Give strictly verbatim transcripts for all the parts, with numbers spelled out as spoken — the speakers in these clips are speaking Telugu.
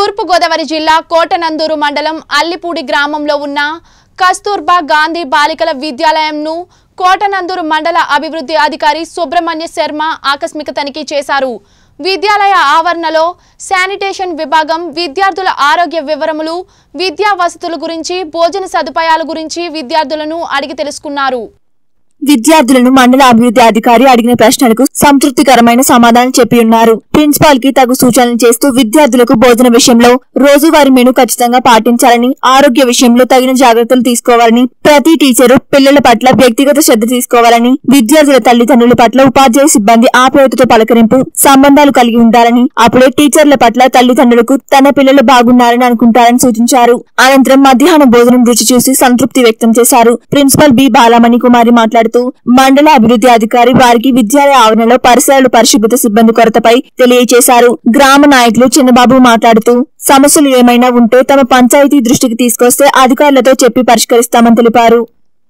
తూర్పు గోదావరి జిల్లా కోటనందూరు మండలం అల్లిపూడి గ్రామంలో ఉన్న కస్తూర్బా గాంధీ బాలికల విద్యాలయంను కోటనందూరు మండల అభివృద్ధి అధికారి సుబ్రహ్మణ్య శర్మ ఆకస్మిక తనిఖీ చేశారు. విద్యాలయ ఆవరణలో శానిటేషన్ విభాగం, విద్యార్థుల ఆరోగ్య వివరములు, విద్యా వసతుల గురించి, భోజన సదుపాయాల గురించి విద్యార్థులను అడిగి తెలుసుకున్నారు. విద్యార్థులను మండల అభివృద్ధి అధికారి అడిగిన ప్రశ్నలకు సంతృప్తికరమైన సమాధానం చెప్పి ఉన్నారు. ప్రిన్సిపాల్ కి తగు సూచనలు చేస్తూ విద్యార్థులకు భోజన విషయంలో రోజువారీ మెను ఖచ్చితంగా పాటించాలని, ఆరోగ్య విషయంలో తగిన జాగ్రత్తలు తీసుకోవాలని, ప్రతి టీచరు పిల్లల పట్ల వ్యక్తిగత శ్రద్ధ తీసుకోవాలని, విద్యార్థుల తల్లిదండ్రుల పట్ల ఉపాధ్యాయ సిబ్బంది ఆప్యాయతతో పలకరింపు సంబంధాలు కలిగి ఉండాలని, అప్పుడే టీచర్ల పట్ల తల్లిదండ్రులకు తన పిల్లలు బాగున్నారని అనుకుంటారని సూచించారు. అనంతరం మధ్యాహ్న భోజనం రుచి చూసి సంతృప్తి వ్యక్తం చేశారు. ప్రిన్సిపల్ బి బాలమణి కుమారి మాట్లాడుతూ మండల అభివృద్ధి అధికారి వారికి విద్యాలయ ఆవరణలో పరిసరాలు, పరిశుభ్రత సిబ్బంది కొరతపై తెలియజేశారు. గ్రామ నాయకులు చిన్నబాబు మాట్లాడుతూ సమస్యలు ఏమైనా ఉంటే తమ పంచాయతీ దృష్టికి తీసుకొస్తే అధికారులతో చెప్పి పరిష్కరిస్తామని తెలిపారు.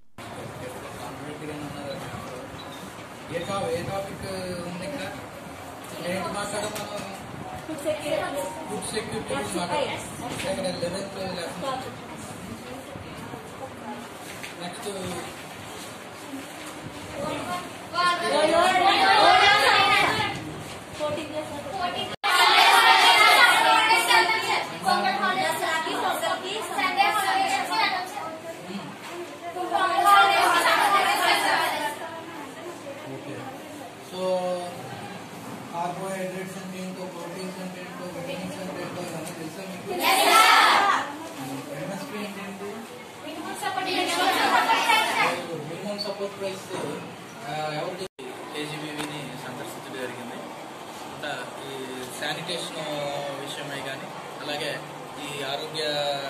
कार्बोहाइड्रेट्स అంటే ఏంటో, ప్రోటీన్స్ అంటే ఏంటో, విటమిన్స్ అంటే ఏంటో ఇవన్నీ తెలుసా మీకు? ఎంఎస్పీ అంటే ఏంటి? మినిమం సపోర్ట్ ప్రైస్ ఎవరికి కేజీబీవీని సందర్శించడం జరిగింది. అంతా ఈ శానిటేషన్ విషయమై కానీ, అలాగే ఈ ఆరోగ్య